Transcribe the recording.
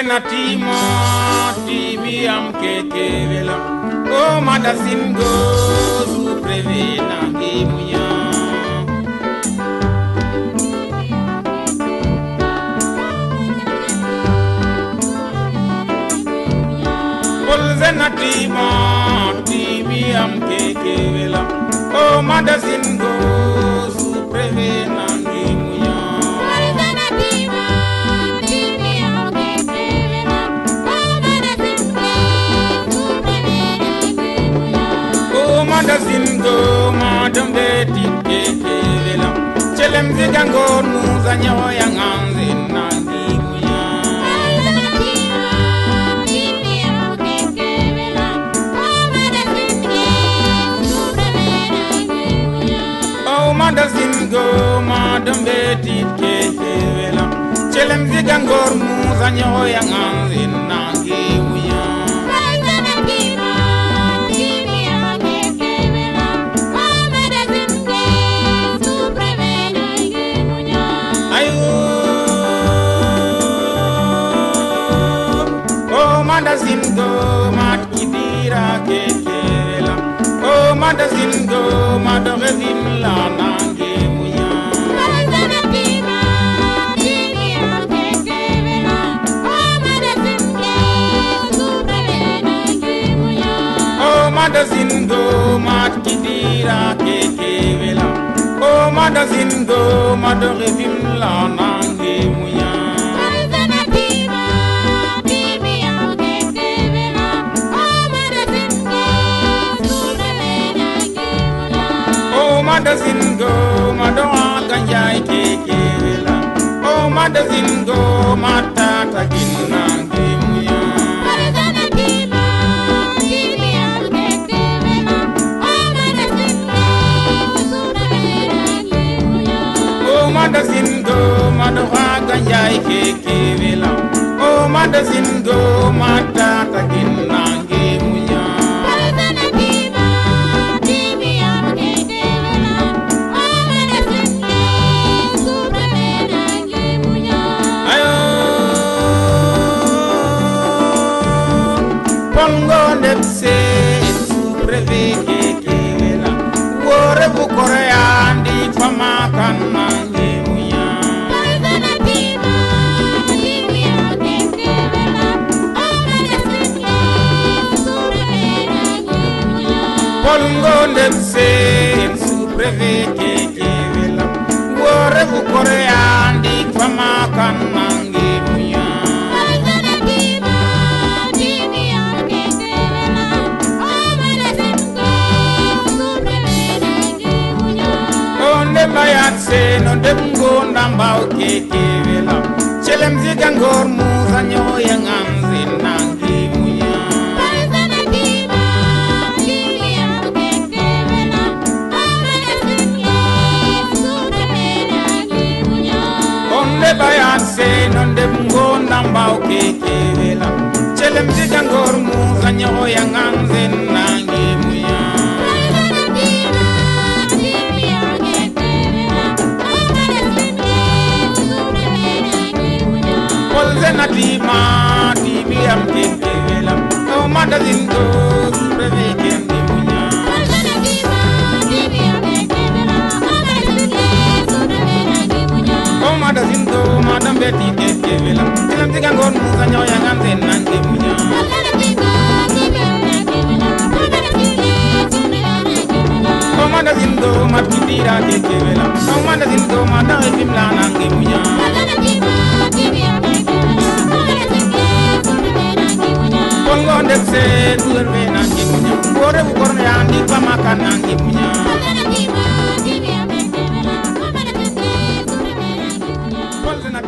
Polzenatimo tibiam kekevela o madasingo suprevena gimunya Polzenatimo tibiam kekevela o madasingo suprevena gimunya Madasingo madam beti kekevela chelem zigangor muzanya yang anzin nangimuya Oh madasingo madam beti kekevela chelem zigangor muzanya yang anzin nangimuya Madasingo mat kidira kekela oh madasingo madogezim la nange muya oh madasingo mat kidira kekela oh madasingo madogezim la nange muya Madasingo madoa ganjai kekevela oh madasingo matata ginangi muya oh madasingo madoa ganjai kekevela oh madasingo matata ginangi muya Nepse supreve kekevela wore bukoreandi pamakan nangemuya Polgo nepse supreve kekevela wore bukoreandi pamakan nangemuya Bayat se no demgo ndambao kekevela chelem zigangor muzanyo yang anzin nangi muya Onde bayat se no demgo ndambao kekevela chelem zigangor muzanyo yang anzin nangi muya Polzenatimo tibiam kekevela oh madasingo suprevena gimunya oh madasingo madam beti kekevela chelem zigangor muzanyo yang anzin nangimunya oh madasingo mat kidira kekevela oh madasingo madogezim la nangimunya Pongo ndekse duerve nangi munya Kore bukorne andi pamakan nangi munya